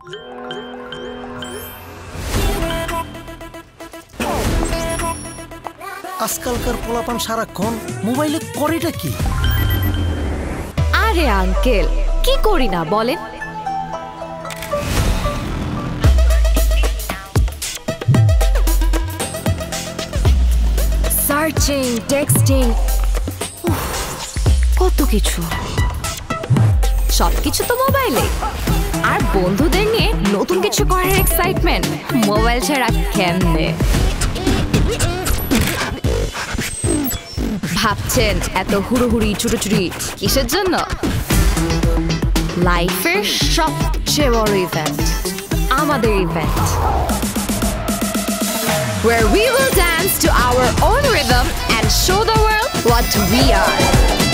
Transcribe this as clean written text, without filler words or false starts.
আজকালকার পোলাপান সারাক্ষণ মোবাইলে করেটা কি? আরে আঙ্কেল, কি করি না বলেন? সার্চিং, টেক্সটিং, কত কিছু। সবকিছু তো মোবাইলে। আর বন্ধুদের নিয়ে নতুন কিছু করার এক্সাইটমেন্ট মোবাইল ছাড়া কেমনে? ভাবছেন এত হুড়োহুড়ি ছুটোছুটি কিসের জন্য? লাইফের সবচেয়ে বড় ইভেন্ট আমাদের event, where we will dance to our own rhythm and show the world what we are.